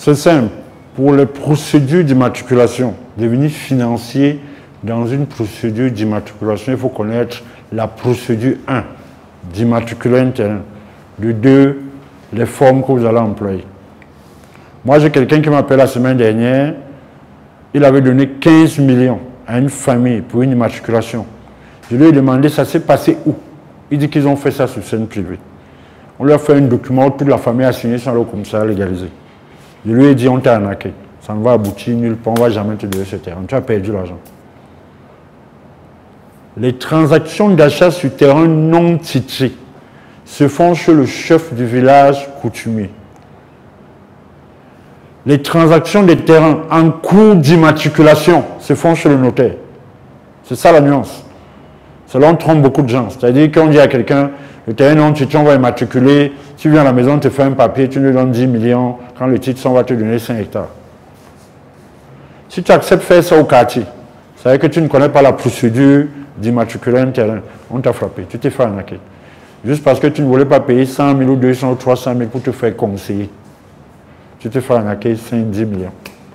C'est simple. Pour les procédures d'immatriculation, devenir financier dans une procédure d'immatriculation, il faut connaître la procédure 1, d'immatriculer un terrain. De 2, les formes que vous allez employer. Moi, j'ai quelqu'un qui m'appelle la semaine dernière. Il avait donné 15 millions à une famille pour une immatriculation. Je lui ai demandé, ça s'est passé où? Il dit qu'ils ont fait ça sur scène privée. On lui a fait un document où toute la famille a signé sans le commissariat légalisé. Je lui ai dit, on t'a arnaqué. Ça ne va aboutir nulle part, on ne va jamais te donner ce terrain. Tu as perdu l'argent. Les transactions d'achat sur terrain non titré se font chez le chef du village coutumier. Les transactions des terrains en cours d'immatriculation se font chez le notaire. C'est ça la nuance. Cela on trompe beaucoup de gens. C'est-à-dire qu'on dit à quelqu'un, le terrain non titré, on va immatriculer, tu viens à la maison, tu fais un papier, tu nous donnes 10 millions, quand le titre, on va te donner 5 hectares. Si tu acceptes de faire ça au quartier, ça veut dire que tu ne connais pas la procédure d'immatriculer un terrain. On t'a frappé, tu t'es fait arnaquer. Juste parce que tu ne voulais pas payer 100 000 ou 200 ou 300 000 pour te faire conseiller. Tu te fais arnaquer 5-10 millions.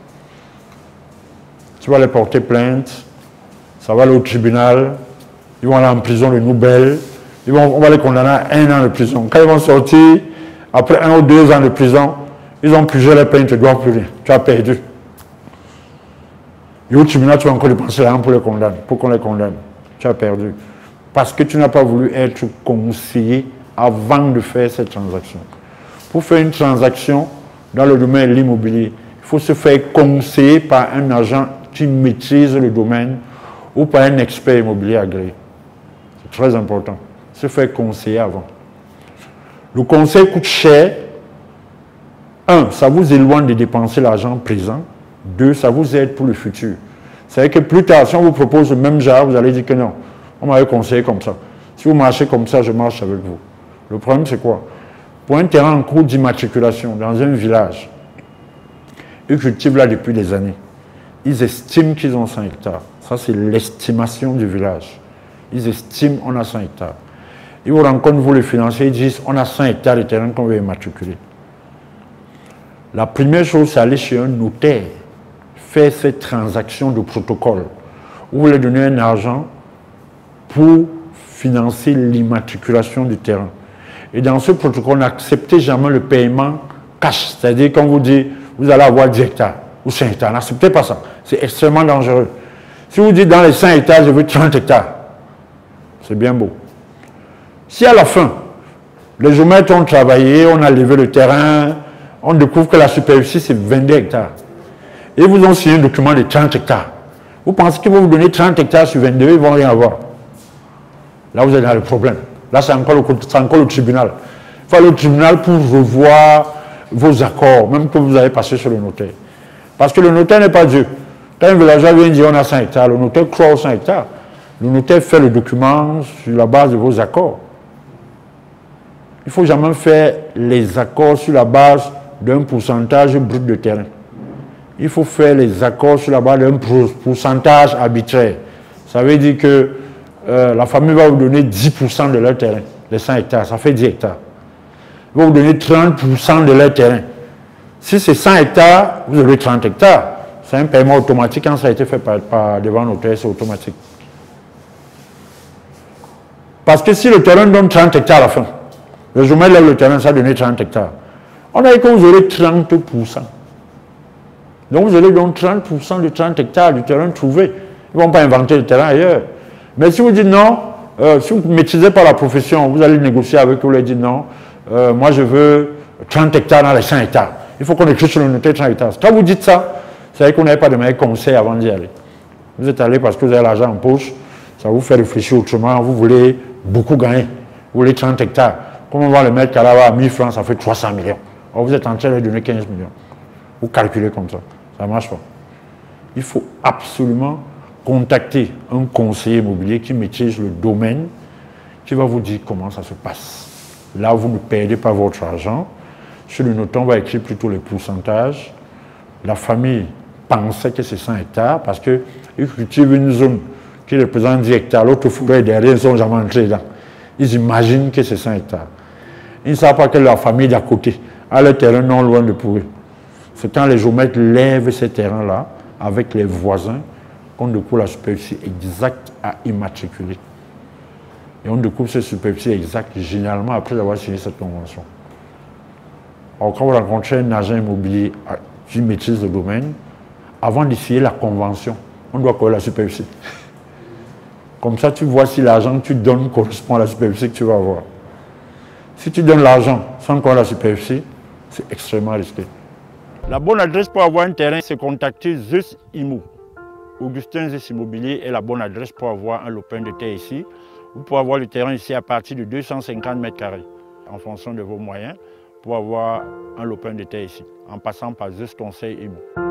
Tu vas les porter plainte, ça va aller au tribunal, ils vont aller en prison de nouvelles, on va les condamner à 1 an de prison. Quand ils vont sortir, après 1 ou 2 ans de prison, ils ont purgé les peines, ils ne te doivent plus rien. Tu as perdu. Et au tribunal, tu vas encore dépenser l'argent pour les condamner, pour qu'on les condamne. Tu as perdu. Parce que tu n'as pas voulu être conseillé avant de faire cette transaction. Pour faire une transaction dans le domaine de l'immobilier, il faut se faire conseiller par un agent qui maîtrise le domaine ou par un expert immobilier agréé. C'est très important. Se faire conseiller avant. Le conseil coûte cher. 1, ça vous éloigne de dépenser l'argent présent. 2, ça vous aide pour le futur. C'est-à-dire que plus tard, si on vous propose le même genre, vous allez dire que non. On m'avait conseillé comme ça. Si vous marchez comme ça, je marche avec vous. Le problème, c'est quoi? Pour un terrain en cours d'immatriculation dans un village, ils cultivent là depuis des années. Ils estiment qu'ils ont 100 hectares. Ça, c'est l'estimation du village. Ils estiment qu'on a 100 hectares. Ils vous rencontrent, vous les financiers, ils disent on a 100 hectares de terrain qu'on veut immatriculer. La première chose, c'est aller chez un notaire, faire cette transaction de protocole, où vous leur donnez un argent pour financer l'immatriculation du terrain. Et dans ce protocole, n'acceptez jamais le paiement cash. C'est-à-dire quand vous dites, vous allez avoir 10 hectares ou 5 hectares. N'acceptez pas ça. C'est extrêmement dangereux. Si vous dites dans les 5 hectares, je veux 30 hectares, c'est bien beau. Si à la fin, les géomètres ont travaillé, on a levé le terrain, on découvre que la superficie c'est 22 hectares. Et ils vous ont signé un document de 30 hectares. Vous pensez qu'ils vont vous donner 30 hectares sur 22, ils ne vont rien avoir. Là, vous êtes dans le problème. Là, c'est encore le tribunal. Il faut aller au tribunal pour revoir vos accords, même que vous avez passé sur le notaire. Parce que le notaire n'est pas Dieu. Quand un villageois vient dire on a 100 hectares, le notaire croit aux 100 hectares. Le notaire fait le document sur la base de vos accords. Il ne faut jamais faire les accords sur la base d'un pourcentage brut de terrain. Il faut faire les accords sur la base d'un pourcentage arbitraire. Ça veut dire que la famille va vous donner 10% de leur terrain, les 100 hectares, ça fait 10 hectares. Ils vont vous donner 30% de leur terrain. Si c'est 100 hectares, vous aurez 30 hectares. C'est un paiement automatique. Quand ça a été fait devant notaire, c'est automatique. Parce que si le terrain donne 30 hectares à la fin, le géomètre lève le terrain, ça a donné 30 hectares. On a dit que vous aurez 30%. Donc vous aurez donc 30% de 30 hectares du terrain trouvé. Ils ne vont pas inventer le terrain ailleurs. Mais si vous dites non, si vous ne maîtrisez pas la profession, vous allez négocier avec eux, vous leur dites non, moi je veux 30 hectares dans les 100 hectares. Il faut qu'on écrive sur le notaire 30 hectares. Quand vous dites ça, c'est vrai qu'on n'avait pas de meilleurs conseils avant d'y aller. Vous êtes allé parce que vous avez l'argent en poche, ça vous fait réfléchir autrement, vous voulez beaucoup gagner, vous voulez 30 hectares. Comment on va le mettre là-bas à 1000 francs, ça fait 300 millions. Alors vous êtes en train de donner 15 millions. Vous calculez comme ça, ça ne marche pas. Il faut absolument contacter un conseiller immobilier qui maîtrise le domaine, qui va vous dire comment ça se passe. Là, vous ne perdez pas votre argent. Sur le notaire, on va écrire plutôt les pourcentages. La famille pensait que c'est 100 hectares parce qu'ils cultivent une zone qui représente 10 hectares. L'autre forêt derrière, ils ne sont jamais entrés dedans. Ils imaginent que c'est 100 hectares. Ils ne savent pas que leur famille d'à côté a le terrain non loin de pour eux. C'est quand les géomètres lèvent ces terrains-là avec les voisins qu'on découvre la superficie exacte à immatriculer. Et on découvre cette superficie exacte généralement après avoir signé cette convention. Alors quand vous rencontrez un agent immobilier qui maîtrise le domaine, avant de signer la convention, on doit connaître la superficie. Comme ça, tu vois si l'argent que tu donnes correspond à la superficie que tu vas avoir. Si tu donnes l'argent sans connaître la superficie, c'est extrêmement risqué. La bonne adresse pour avoir un terrain, c'est contacter Zeus Immo. Augustin Zeus Immobilier est la bonne adresse pour avoir un lopin de terre ici. Vous pouvez avoir le terrain ici à partir de 250 mètres carrés, en fonction de vos moyens, pour avoir un lopin de terre ici, en passant par Zeus Conseil Immo.